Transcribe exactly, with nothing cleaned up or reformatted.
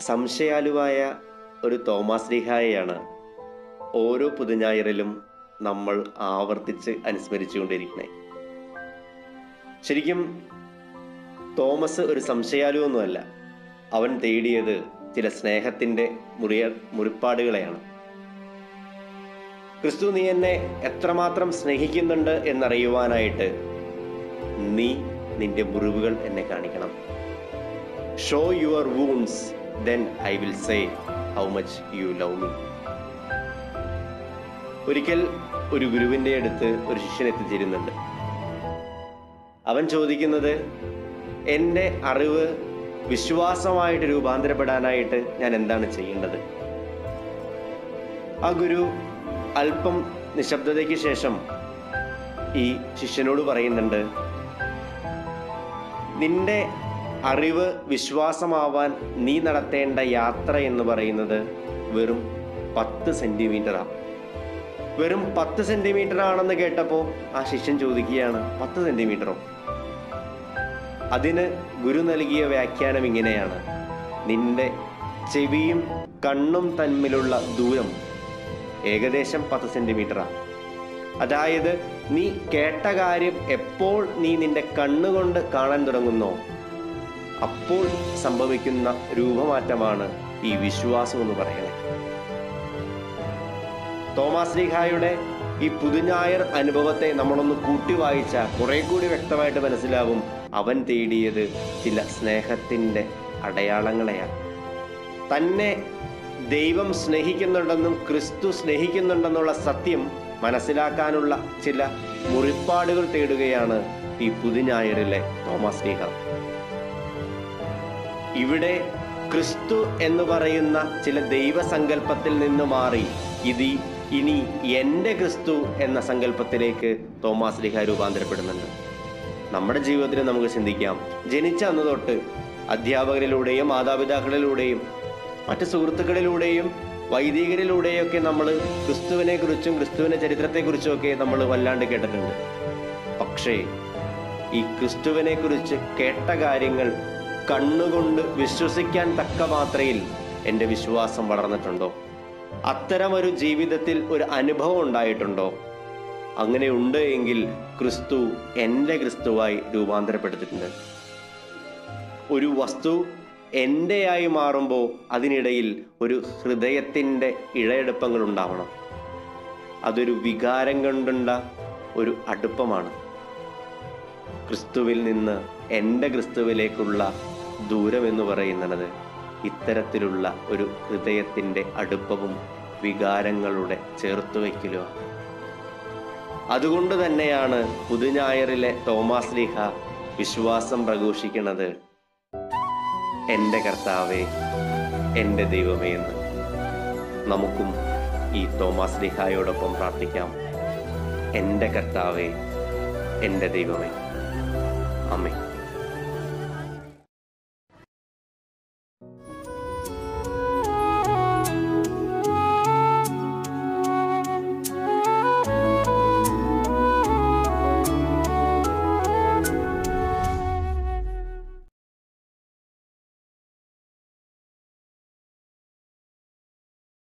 സംശയാലുവായ ഒരു തോമാസ് ശ്ലീഹായെയാണ് ഓരോ പുതുഞായറിലും നമ്മൾ ആവർത്തിച്ച് അനുസ്മരിച്ചുകൊണ്ടിരിക്കുന്നത്. ശരിക്കും തോമസ് ഒരു സംശയാലുവൊന്നുമല്ല. അവൻ തേടിയത് ചില സ്നേഹത്തിൻ്റെ മുറിയ മുറിപ്പാടുകളെയാണ്. ക്രിസ്തു, നീ എന്നെ എത്രമാത്രം സ്നേഹിക്കുന്നുണ്ട് എന്നറിയുവാനായിട്ട് നീ നിന്റെ മുറിവുകൾ എന്നെ കാണിക്കണം. Show your wounds, then I will say how much you love me. ഒരിക്കൽ ഒരു ഗുരുവിൻ്റെ അടുത്ത് ഒരു ശിഷ്യൻ എത്തിച്ചേരുന്നുണ്ട്. അവൻ ചോദിക്കുന്നത്, എൻ്റെ അറിവ് വിശ്വാസമായിട്ട് രൂപാന്തരപ്പെടാനായിട്ട് ഞാൻ എന്താണ് ചെയ്യേണ്ടത്? ആ ഗുരു അല്പം നിശബ്ദതയ്ക്ക് ശേഷം ഈ ശിഷ്യനോട് പറയുന്നുണ്ട്, നിന്റെ അറിവ് വിശ്വാസമാവാൻ നീ നടത്തേണ്ട യാത്ര എന്ന് പറയുന്നത് വെറും പത്ത് സെന്റിമീറ്ററാണ്. വെറും പത്ത് സെന്റിമീറ്റർ ആണെന്ന് കേട്ടപ്പോൾ ആ ശിഷ്യൻ ചോദിക്കുകയാണ്, പത്ത് സെന്റിമീറ്ററോ? അതിന് ഗുരു നൽകിയ വ്യാഖ്യാനം ഇങ്ങനെയാണ്, നിന്റെ ചെവിയും കണ്ണും തമ്മിലുള്ള ദൂരം ഏകദേശം പത്ത് സെന്റിമീറ്ററാണ്. അതായത് നീ കേട്ട കാര്യം എപ്പോൾ നീ നിന്റെ കണ്ണുകൊണ്ട് കാണാൻ തുടങ്ങുന്നോ അപ്പോൾ സംഭവിക്കുന്ന രൂപമാറ്റമാണ് ഈ വിശ്വാസം എന്ന് പറയുന്നത്. തോമാസ് ശ്ലീഹായുടെ ഈ പുതുഞായർ അനുഭവത്തെ നമ്മളൊന്ന് കൂട്ടി വായിച്ചാൽ കുറെ കൂടി വ്യക്തമായിട്ട് മനസ്സിലാവും, അവൻ തേടിയത് ചില സ്നേഹത്തിൻ്റെ അടയാളങ്ങളെയാണ്. തന്നെ ദൈവം സ്നേഹിക്കുന്നുണ്ടെന്നും ക്രിസ്തു സ്നേഹിക്കുന്നുണ്ടെന്നുള്ള സത്യം മനസ്സിലാക്കാനുള്ള ചില മുറിപ്പാടുകൾ തേടുകയാണ് ഈ പുതുഞായറിലെ തോമാസ് ശ്ലീഹ. ഇവിടെ ക്രിസ്തു എന്ന് പറയുന്ന ചില ദൈവസങ്കല്പത്തിൽ നിന്ന് മാറി ഇത് ഇനി എൻ്റെ ക്രിസ്തു എന്ന സങ്കല്പത്തിലേക്ക് തോമാസ് ശ്ലീഹ രൂപാന്തരപ്പെടുന്നുണ്ട്. നമ്മുടെ ജീവിതത്തിൽ നമുക്ക് ചിന്തിക്കാം, ജനിച്ച അന്ന് തൊട്ട് അധ്യാപകരിലൂടെയും മാതാപിതാക്കളിലൂടെയും മറ്റ് സുഹൃത്തുക്കളിലൂടെയും വൈദികരിലൂടെയൊക്കെ നമ്മൾ ക്രിസ്തുവിനെ കുറിച്ചും ക്രിസ്തുവിൻ്റെ ചരിത്രത്തെക്കുറിച്ചും ഒക്കെ നമ്മൾ വല്ലാണ്ട് കേട്ടിട്ടുണ്ട്. പക്ഷേ ഈ ക്രിസ്തുവിനെ കുറിച്ച് കേട്ട കാര്യങ്ങൾ കണ്ണുകൊണ്ട് വിശ്വസിക്കാൻ തക്ക മാത്രയിൽ എൻ്റെ വിശ്വാസം വളർന്നിട്ടുണ്ടോ? അത്തരമൊരു ജീവിതത്തിൽ ഒരു അനുഭവം ഉണ്ടായിട്ടുണ്ടോ? അങ്ങനെ ഉണ്ട് എങ്കിൽ ക്രിസ്തു എൻ്റെ ക്രിസ്തുവായി രൂപാന്തരപ്പെടുത്തിയിട്ടുണ്ട്. ഒരു വസ്തു എൻ്റെയായി മാറുമ്പോൾ അതിനിടയിൽ ഒരു ഹൃദയത്തിൻ്റെ ഇഴയെടുപ്പങ്ങൾ ഉണ്ടാവണം. അതൊരു വികാരം കൊണ്ടുണ്ട ഒരു അടുപ്പമാണ്. ക്രിസ്തുവിൽ നിന്ന് എൻ്റെ ക്രിസ്തുവിലേക്കുള്ള ദൂരം എന്ന് പറയുന്നത് ഇത്തരത്തിലുള്ള ഒരു ഹൃദയത്തിൻ്റെ അടുപ്പവും വികാരങ്ങളുടെ ചേർത്തുവയ്ക്കലുമാണ്. അതുകൊണ്ട് തന്നെയാണ് പുതുഞായറിലെ തോമാസ് ശ്ലീഹ വിശ്വാസം പ്രഘോഷിക്കുന്നത്, എൻ്റെ കർത്താവേ, എൻ്റെ ദൈവമേ എന്ന്. നമുക്കും ഈ തോമാസ് ശ്ലീഹായോടൊപ്പം പ്രാർത്ഥിക്കാം, എൻ്റെ കർത്താവേ, എൻ്റെ ദൈവമേ. ആമേൻ.